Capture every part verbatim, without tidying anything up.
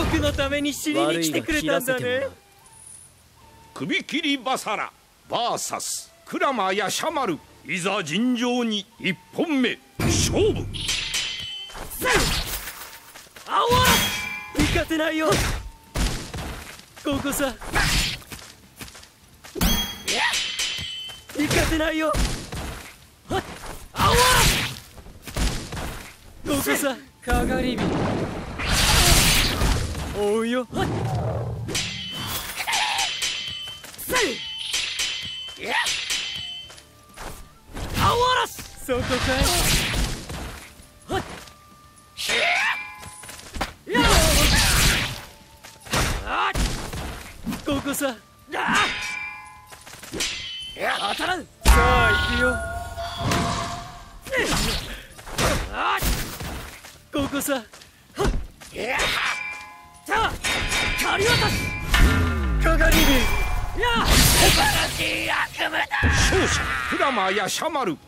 僕のために死にに来てくれたんだね。 首切りバサラ ブイエス クラマヤシャマル、いざ尋常に一本目勝負。 あわら行かせないよ。ここさ行かせないよ。あわらここさかがり火追うよ。あわらしそこかい。ここさ当たらん。さあ行くよ。ここささあ狩り渡すかがり火。素晴らしい悪夢だ。 勝者クラマヤシャマル。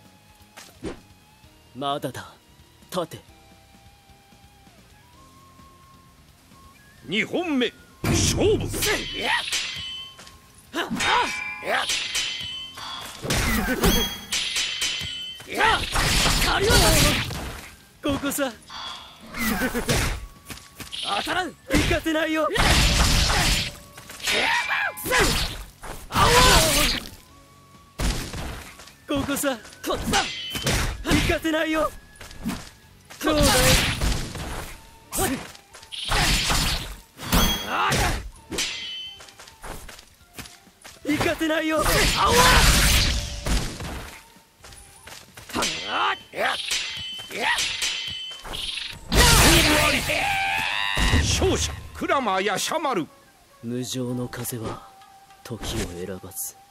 まだだ。立て。 にほんめ勝負。 狩り渡す。ここさ当たらん。行かせないよ。ここさこっちだ。行かせないよ。そうだよ。行かせないよ。あわ勝者クラマヤシャマル。 無情の風は時を選ばず。